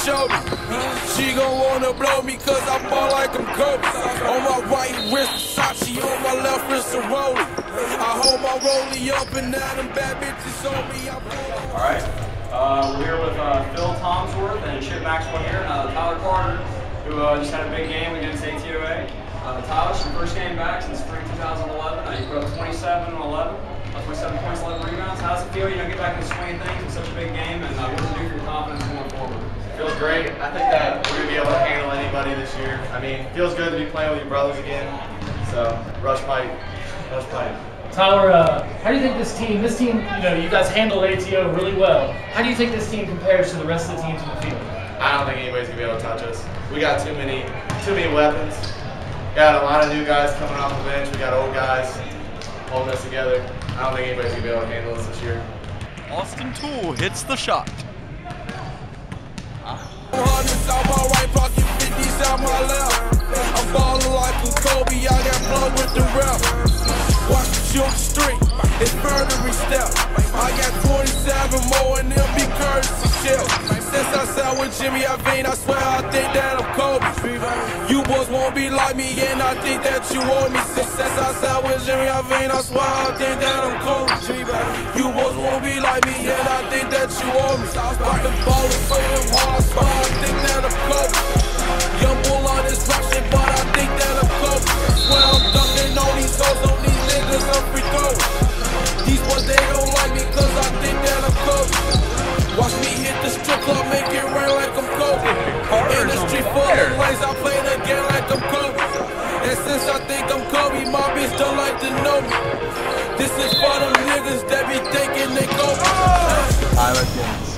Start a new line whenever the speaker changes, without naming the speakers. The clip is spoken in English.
shoulder. She gon' wanna blow me cause I ball like I'm Kobe. On my right wrist, Versace, on my left wrist, a Rollie. I hold my Rollie up and now them bad bitches on me.
Alright, we're here with Phil Tomsworth and Chip Maxwell here, and Tyler Carter, who just had a big game against ATOA. Tyler, it's your first game back since spring 2011. You put up 27 and 11, 27 points, 11 rebounds. How does it feel, get back in the swing of things in such a big game, and what does it do for your confidence going forward?
Feels great. I think that we're going to be able to handle anybody this year. I mean, it feels good to be playing with your brothers again. So, rush Pike. Rush Pike.
Tyler, how do you think this team, you guys handled ATO really well. How do you think this team compares to the rest of the teams in the field?
I don't think anybody's going to be able to touch us. We got too many weapons. Got a lot of new guys coming off the bench. We got old guys holding us together. I don't think anybody's going to be able to handle us this year.
Austin Toole hits the shot.
Hundreds out my right pocket, 50s out my left. I'm ballin' like a Kobe, I got blood with the rep. Watch the shoot street, it's murdery step. I got 27 more and they'll be courtesy shit. Since I sat with Jimmy Iovine, I swear I think that I'm Kobe. You boys won't be like me and I think that you owe me. Since I sat with Jimmy Iovine, I swear I think that I'm Kobe. You boys won't be like me and I think that you owe me. I've been ballin' so damn hard, I swear I think that I'm Kobe. Young bull on this rock shit, but I think that I'm Kobe. Swear I'm dunking on these hoes, on these niggas, I'm free throw. These boys, they don't like me cause I think that I'm Kobe. Watch me hit the strip club, make it rain like I'm Kobe. In the street full of lanes, I play the game like I'm Kobe. And since I think I'm Kobe, my bitch don't like to know me. This is for them niggas that be thinking they Kobe.
Tyler